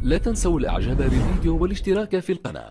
لا تنسوا الاعجاب بالفيديو والاشتراك في القناة.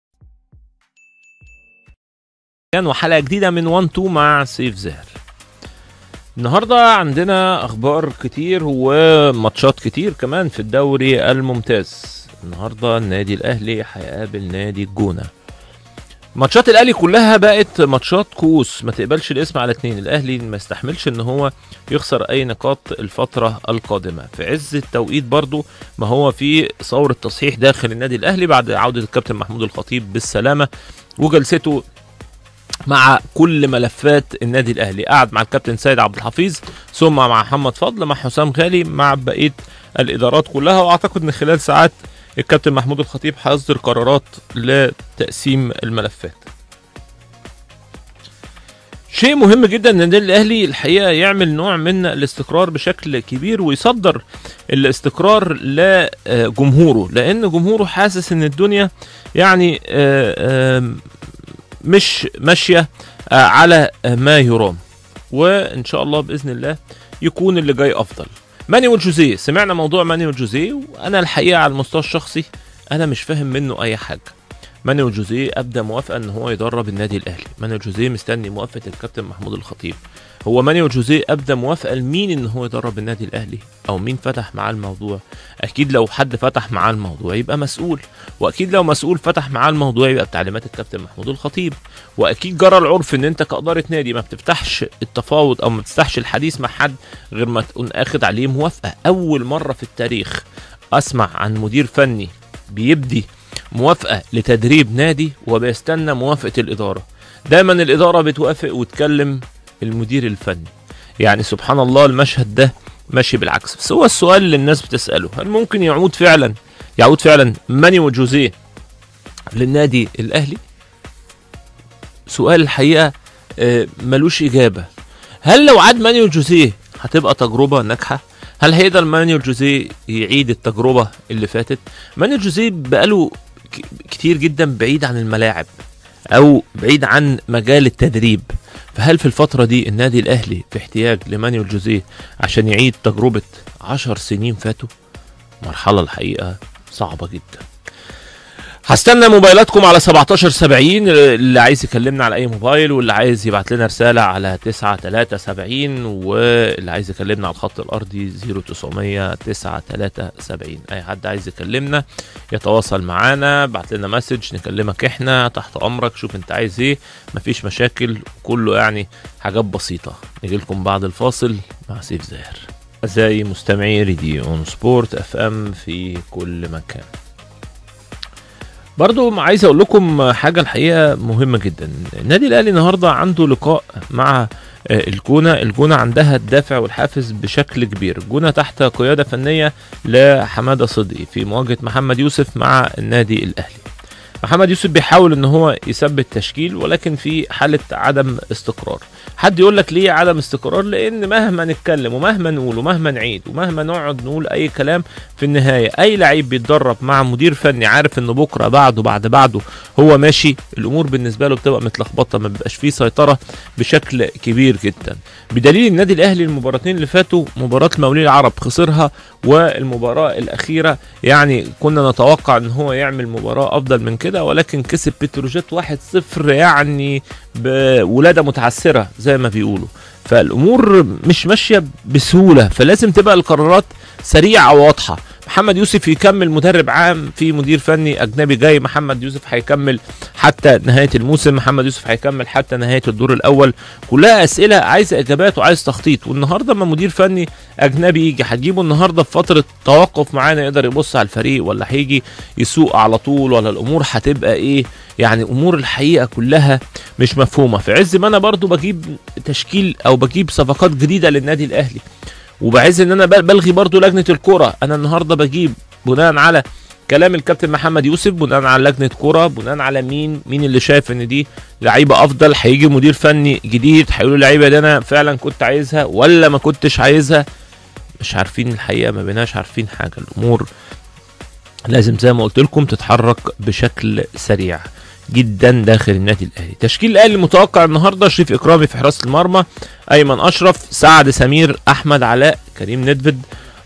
وحلقة جديدة من 1 2 مع سيف زاهر. النهاردة عندنا اخبار كتير وماتشات كتير كمان في الدوري الممتاز. النهاردة النادي الاهلي هيقابل نادي الجونة. ماتشات الاهلي كلها بقت ماتشات كؤوس، ما تقبلش الاسم على اتنين. الاهلي ما يستحملش ان هو يخسر اي نقاط الفترة القادمة في عز التوقيت، برضو ما هو في ثورة تصحيح داخل النادي الاهلي بعد عودة الكابتن محمود الخطيب بالسلامة وجلسته مع كل ملفات النادي الاهلي. قعد مع الكابتن سيد عبد الحفيظ، ثم مع محمد فضل، مع حسام غالي، مع بقيه الادارات كلها. واعتقد ان خلال ساعات الكابتن محمود الخطيب هيصدر قرارات لتقسيم الملفات. شيء مهم جدا ان النادي الاهلي الحقيقه يعمل نوع من الاستقرار بشكل كبير، ويصدر الاستقرار لجمهوره، لان جمهوره حاسس ان الدنيا يعني مش ماشيه على ما يرام، وان شاء الله باذن الله يكون اللي جاي افضل. مانويل جوزيه، سمعنا موضوع مانويل جوزيه، وانا الحقيقه على المستوى الشخصي انا مش فاهم منه اي حاجه. مانويل جوزيه ابدا موافقه ان هو يدرب النادي الاهلي. مانويل جوزيه مستني موافقه الكابتن محمود الخطيب. هو مانويل جوزيه ابدا موافقه لمين ان هو يدرب النادي الاهلي، او مين فتح معاه الموضوع؟ اكيد لو حد فتح معاه الموضوع يبقى مسؤول، واكيد لو مسؤول فتح معاه الموضوع يبقى بتعليمات الكابتن محمود الخطيب. واكيد جرى العرف ان انت كاداره نادي ما بتفتحش التفاوض او ما بتفتحش الحديث مع حد غير ما تكون اخد عليه موافقه. اول مره في التاريخ اسمع عن مدير فني بيبدي موافقه لتدريب نادي وبيستنى موافقه الاداره. دايما الاداره بتوافق وتكلم المدير الفني. يعني سبحان الله المشهد ده ماشي بالعكس. بس هو السؤال اللي الناس بتساله، هل ممكن يعود فعلا مانويل جوزيه للنادي الاهلي؟ سؤال الحقيقه ملوش اجابه. هل لو عاد مانويل جوزيه هتبقى تجربه ناجحه؟ هل هيقدر مانويل جوزيه يعيد التجربه اللي فاتت؟ مانويل جوزيه بقاله كتير جدا بعيد عن الملاعب او بعيد عن مجال التدريب، فهل في الفترة دي النادي الاهلي في احتياج لمانويل جوزيه عشان يعيد تجربة 10 سنين فاتوا؟ مرحلة الحقيقة صعبة جدا. هستنى موبايلاتكم على 1770، اللي عايز يكلمنا على اي موبايل، واللي عايز يبعت لنا رسالة على 9370، واللي عايز يكلمنا على الخط الارضي 0900 937. اي حد عايز يكلمنا يتواصل معانا، بعت لنا مسج نكلمك، احنا تحت امرك. شوف انت عايز ايه، مفيش مشاكل، كله يعني حاجات بسيطة. نيجي لكم بعد الفاصل مع سيف زاهر. أعزائي مستمعي راديو اون سبورت اف ام في كل مكان، برضو عايز اقول لكم حاجة الحقيقة مهمة جدا. النادي الاهلي النهاردة عنده لقاء مع الجونة عندها الدافع والحافز بشكل كبير. الجونة تحت قيادة فنية لحمادة صدقي في مواجهة محمد يوسف مع النادي الاهلي. محمد يوسف بيحاول ان هو يثبت تشكيل، ولكن في حالة عدم استقرار. حد يقول لك ليه عدم استقرار؟ لان مهما نتكلم ومهما نقول ومهما نعيد ومهما نقعد نقول اي كلام، في النهاية اي لعيب بيتدرب مع مدير فني عارف ان بكرة بعده بعده هو ماشي، الامور بالنسبة له بتبقى متلخبطة، ما بيبقاش فيه سيطرة بشكل كبير جدا. بدليل النادي الاهلي المباراتين اللي فاتوا، مباراة المقاولين العرب خسرها، والمباراة الاخيرة يعني كنا نتوقع ان هو يعمل مباراة افضل من كده، ولكن كسب بتروجيت 1-0 يعني بولادة متعسرة زي ما بيقولوا. فالامور مش ماشية بسهولة، فلازم تبقى القرارات سريعة وواضحة. محمد يوسف يكمل مدرب عام، في مدير فني اجنبي جاي. محمد يوسف هيكمل حتى نهاية الموسم، محمد يوسف هيكمل حتى نهاية الدور الاول. كلها اسئلة عايزة اجابات وعايز تخطيط. والنهاردة ما مدير فني اجنبي يجي، هتجيبه النهاردة في فترة توقف معانا يقدر يبص على الفريق، ولا هيجي يسوق على طول، ولا الامور هتبقى ايه؟ يعني امور الحقيقة كلها مش مفهومة. في عز ما انا برضو بجيب تشكيل او بجيب صفقات جديدة للنادي الاهلي، وبعز ان انا بلغي برضو لجنة الكرة. انا النهاردة بجيب بناء على كلام الكابتن محمد يوسف، بناء على لجنة كرة، بناء على مين اللي شايف ان دي لعيبة افضل. هيجي مدير فني جديد هيقولوا اللعيبة دي انا فعلا كنت عايزها ولا ما كنتش عايزها. مش عارفين الحقيقة، ما بيناش عارفين حاجة. الامور لازم زي ما قلت لكم تتحرك بشكل سريع جدا داخل النادي الاهلي. تشكيل الاهلي المتوقع النهارده: شريف اكرامي في حراسه المرمى، ايمن اشرف، سعد سمير، احمد علاء، كريم ندفد،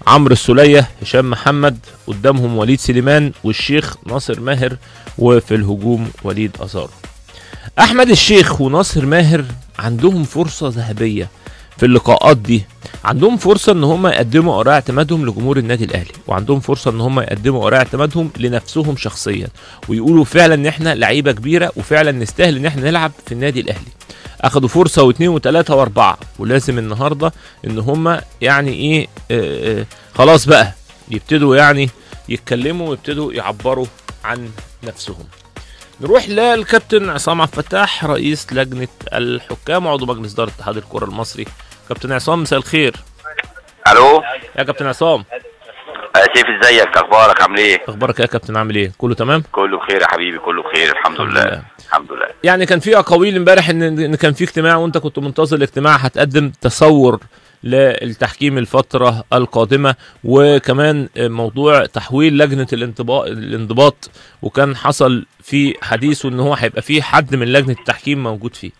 عمرو السولية، هشام محمد، قدامهم وليد سليمان والشيخ ناصر ماهر، وفي الهجوم وليد أزارو. احمد الشيخ وناصر ماهر عندهم فرصة ذهبية في اللقاءات دي، عندهم فرصة ان هم يقدموا اوراق اعتمادهم لجمهور النادي الاهلي، وعندهم فرصة ان هم يقدموا اوراق اعتمادهم لنفسهم شخصيا، ويقولوا فعلا ان احنا لعيبة كبيرة وفعلا نستاهل ان احنا نلعب في النادي الاهلي. اخدوا فرصة واثنين وثلاثة واربعة، ولازم النهاردة ان هم يعني ايه خلاص بقى يبتدوا يعني يتكلموا ويبتدوا يعبروا عن نفسهم. نروح للكابتن عصام عبد الفتاح رئيس لجنة الحكام وعضو مجلس إدارة اتحاد الكرة المصري. كابتن عصام مساء الخير. الو يا كابتن عصام. سيف ازيك؟ اخبارك عامل ايه؟ اخبارك يا كابتن عامل ايه؟ كله تمام؟ كله بخير يا حبيبي، كله بخير الحمد لله. الحمد لله. يعني كان في اقاويل امبارح ان كان في اجتماع وانت كنت منتظر الاجتماع هتقدم تصور للتحكيم الفترة القادمة، وكمان موضوع تحويل لجنة الانضباط، وكان حصل في حديث ان هو هيبقى فيه حد من لجنة التحكيم موجود فيه.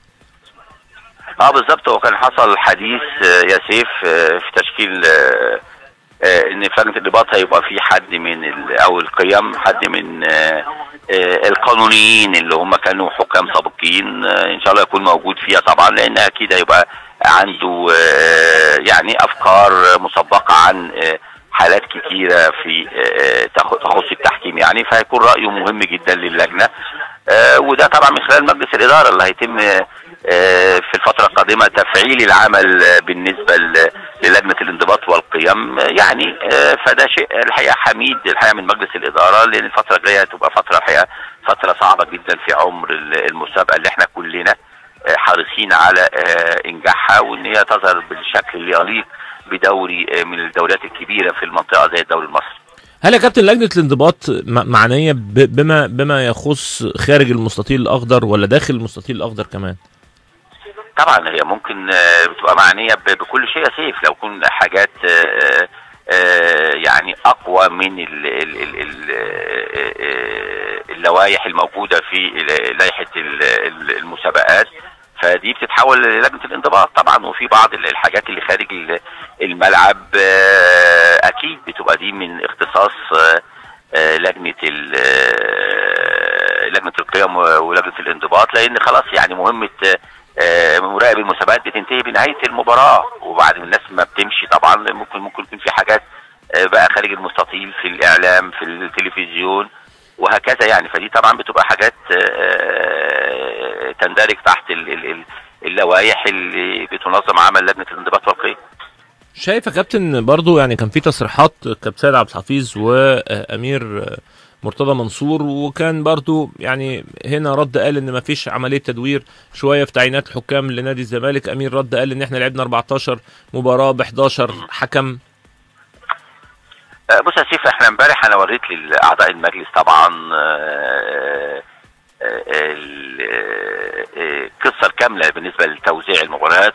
بالظبط، هو كان حصل حديث يا سيف في تشكيل ان في لجنة الانضباط هيبقى في حد من او القيم، حد من القانونيين اللي هم كانوا حكام سابقين، ان شاء الله يكون موجود فيها طبعا، لان اكيد هيبقى عنده يعني افكار مسبقه عن حالات كتيره في تخص التحكيم يعني، فهيكون رايه مهم جدا للجنه، وده طبعا من خلال مجلس الاداره اللي هيتم في الفتره القادمه تفعيل العمل بالنسبه للجنه الانضباط والقيم يعني، فده شيء الحقيقه حميد الحقيقه من مجلس الاداره، لان الفتره الجايه هتبقى فتره الحقيقه فتره صعبه جدا في عمر المسابقه اللي احنا كلنا حريصين على انجاحها، وان هي تظهر بالشكل اللي يليق بدوري من الدوريات الكبيره في المنطقه زي الدوري المصري. هل يا كابتن لجنه الانضباط معنيه بما يخص خارج المستطيل الاخضر ولا داخل المستطيل الاخضر كمان؟ طبعا هي ممكن بتبقى معنيه بكل شيء يا سيف، لو كن حاجات يعني اقوى من اللوائح الموجوده في لائحه المسابقات، فدي بتتحول للجنه الانضباط طبعا، وفي بعض الحاجات اللي خارج الملعب اكيد بتبقى دي من اختصاص لجنه القيم ولجنه الانضباط، لان خلاص يعني مهمه مراقب المسابقات بتنتهي بنهايه المباراه، وبعد الناس ما بتمشي طبعا ممكن يكون في حاجات بقى خارج المستطيل في الاعلام في التلفزيون وهكذا يعني، فدي طبعا بتبقى حاجات تندرج تحت اللوائح اللي بتنظم عمل لجنه الانضباط والقيم. شايف يا كابتن برضو يعني كان في تصريحات كابتن سيد عبد الحفيظ وامير مرتضى منصور، وكان برضو يعني هنا رد قال ان مفيش عمليه تدوير شويه في تعيينات الحكام لنادي الزمالك، امير رد قال ان احنا لعبنا 14 مباراه ب 11 حكم. بص يا سيف، احنا امبارح انا وريت لاعضاء المجلس طبعا القصه الكامله بالنسبه لتوزيع المباريات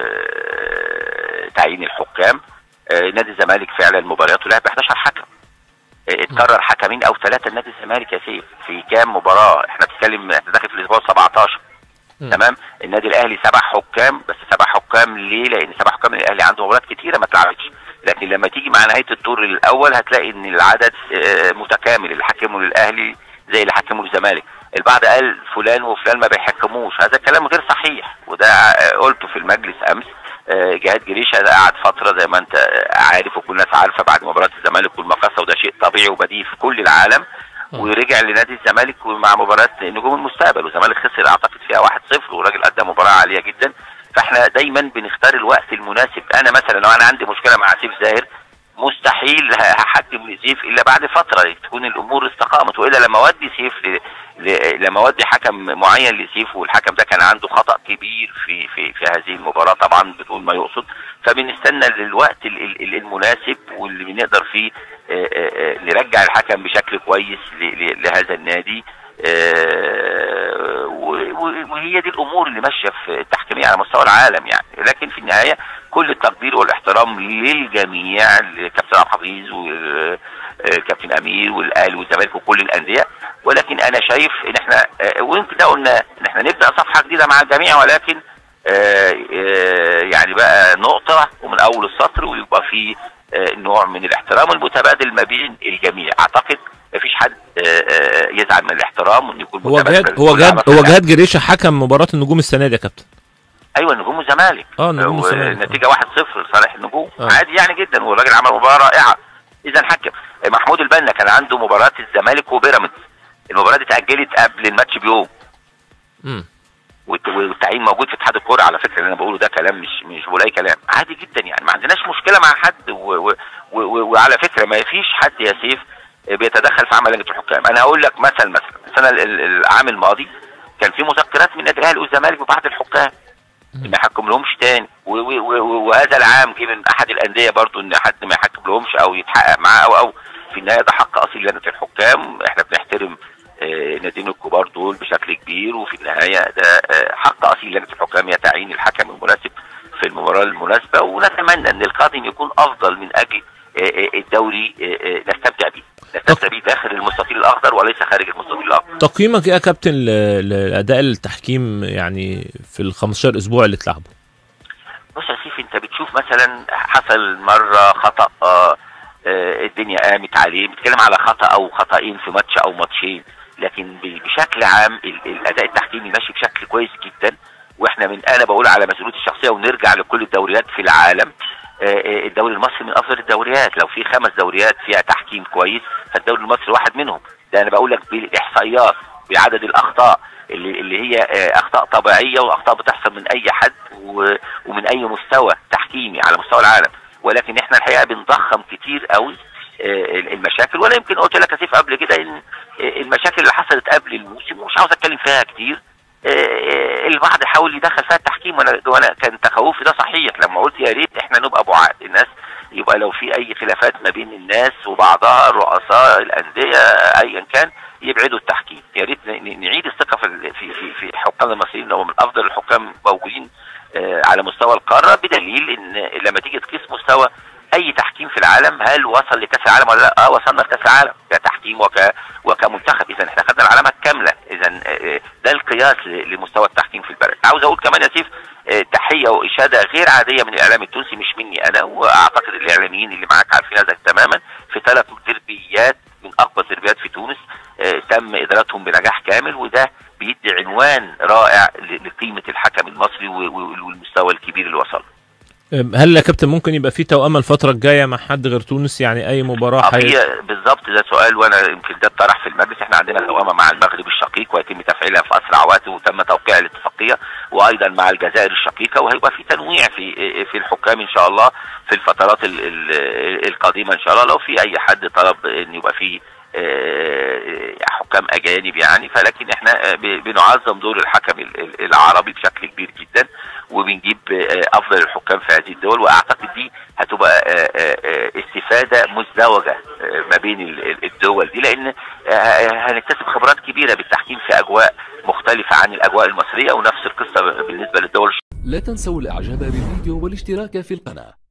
وتعيين الحكام. نادي الزمالك فعلا مبارياته لعب 11 حكم، اتكرر حكمين او 3 لنادي الزمالك يا سيف في كام مباراه، احنا بنتكلم داخل في الاسبوع 17 تمام. النادي الاهلي 7 حكام، بس 7 حكام ليه؟ لان 7 حكام الاهلي عنده مباريات كتيره ما اتلعبتش، لكن لما تيجي مع نهايه الدور الاول هتلاقي ان العدد متكامل، اللي حكموا للاهلي زي اللي حكموا للزمالك. البعض قال فلان وفلان ما بيحكموش، هذا الكلام غير صحيح، وده قلته في المجلس امس. جهاد جريشه ده قعد فتره زي ما انت عارف وكل الناس عارفه بعد مباراه الزمالك والمقاصه، وده شيء طبيعي وبديهي في كل العالم، ورجع لنادي الزمالك مع مباراه نجوم المستقبل، والزمالك خسر اعتقد فيها 1-0، والراجل قدم مباراه عاليه جدا. فاحنا دايما بنختار الوقت المناسب. انا مثلا لو انا عندي مشكله مع سيف زاهر مستحيل هحكم لسيف الا بعد فتره تكون الامور استقامت، والا لما اودي سيف لما اودي حكم معين لسيف والحكم ده كان عنده خطا كبير في هذه المباراه طبعا بدون ما يقصد، فبنستنى للوقت المناسب واللي بنقدر فيه نرجع الحكم بشكل كويس لهذا النادي. وهي دي الامور اللي ماشيه في التحكيميه على مستوى العالم يعني. لكن في النهايه كل التقدير والاحترام للجميع، لكابتن عبد الحفيظ وكابتن امير والاهلي والزمالك وكل الانديه، ولكن انا شايف ان احنا ويمكن ده قلنا ان احنا نبدا صفحه جديده مع الجميع، ولكن يعني بقى نقطه ومن اول السطر، ويبقى في نوع من الاحترام المتبادل ما بين الجميع. اعتقد مفيش حد يزعل من الاحترام وان يكون متبادل. هو جهاد جريشه حكم مباراه النجوم السنه دي يا كابتن. ايوه النجوم والزمالك. نجوم الزمالك. النتيجه 1-0 لصالح النجوم. عادي يعني جدا، والراجل عمل مباراه رائعه. اذا حكم محمود البنا كان عنده مباراه الزمالك وبيراميدز، المباراه دي اتاجلت قبل الماتش بيوم. والتعيين موجود في اتحاد الكوره على فكره، اللي انا بقوله ده كلام مش بقول اي كلام، عادي جدا يعني، ما عندناش مشكله مع حد. وعلى فكره ما فيش حد يا سيف بيتدخل في عمل لجنه الحكام. انا هقول لك مثلا السنه العام الماضي كان في مذكرات من النادي الاهلي والزمالك ببعض الحكام ما يحكم لهمش تاني، وهذا العام جه من احد الانديه برضو ان حد ما يحكم لهمش او يتحقق معاه او في النهايه ده حق اصيل لجنه الحكام. احنا بنحترم ناديين الكبار دول بشكل كبير، وفي النهايه ده حق اصيل لجنه الحكام هي تعيين الحكم المناسب في المباراه المناسبه، ونتمنى ان القادم يكون افضل من اجل الدوري نستمتع بيه داخل المستطيل الاخضر وليس خارج المستطيل الاخضر. تقييمك ايه يا كابتن لاداء التحكيم يعني في ال 15 اسبوع اللي اتلعبوا؟ بص يا سيف، انت بتشوف مثلا حصل مره خطا الدنيا قامت عليه، بتتكلم على خطا او خطأين في ماتش او ماتشين، لكن بشكل عام الاداء التحكيمي ماشي بشكل كويس جدا. واحنا انا بقول على مسؤوليتي الشخصيه ونرجع لكل الدوريات في العالم، الدوري المصري من افضل الدوريات. لو في 5 دوريات فيها تحكيم كويس فالدوري المصري واحد منهم. ده انا بقول لك بالاحصائيات، بعدد الاخطاء اللي هي اخطاء طبيعيه واخطاء بتحصل من اي حد ومن اي مستوى تحكيمي على مستوى العالم. ولكن احنا الحقيقه بنضخم كتير قوي المشاكل، ولا يمكن قلت لك يا سيف قبل كده ان المشاكل اللي حصلت قبل الموسم مش عاوز اتكلم فيها كتير، البعض حاول يدخل فيها التحكيم، وانا كان تخوفي ده صحيح لما قلت يا ريت احنا نبقى بعاد الناس، يبقى لو في اي خلافات ما بين الناس وبعضها رؤساء الانديه ايا كان يبعدوا التحكيم. يا ريت نعيد الثقه في حكام المصريين اللي هم من افضل الحكام موجودين على مستوى القاره، بدليل ان لما تيجي تقيس مستوى اي تحكيم في العالم، هل وصل لكاس العالم ولا لا؟ وصلنا لكاس العالم كتحكيم وكمنتخب. اذا احنا خدنا العلامه الكامله. اذا ده القياس لمستوى التحكيم في البلد. عاوز اقول كمان يا سيف تحيه واشاده غير عاديه من الاعلام التونسي، مش مني انا، واعتقد الاعلاميين اللي معاك عارفين هذا تماما، في 3 ديربيات من اقوى الديربيات في تونس تم ادارتهم بنجاح كامل، وده بيدي عنوان رائع لقيمه الحكم المصري والمستوى الكبير اللي وصل. هل يا كابتن ممكن يبقى في توأمة الفترة الجاية مع حد غير تونس؟ يعني أي مباراة بالظبط، ده سؤال وأنا يمكن ده اتطرح في المجلس. احنا عندنا توأمة مع المغرب الشقيق ويتم تفعيلها في أسرع وقت، وتم توقيع الاتفاقية، وأيضا مع الجزائر الشقيقة، وهيبقى في تنويع في الحكام إن شاء الله في الفترات القادمة إن شاء الله. لو في أي حد طلب إن يبقى في حكام أجانب يعني، فلكن احنا بنعظم دور الحكم العربي بشكل كبير جدا، وبنجيب افضل الحكام في هذه الدول، واعتقد دي هتبقى استفاده مزدوجه ما بين الدول دي، لان هنكتسب خبرات كبيره بالتحكيم في اجواء مختلفه عن الاجواء المصريه، ونفس القصه بالنسبه للدول. لا تنسوا الاعجاب بالفيديو والاشتراك في القناه.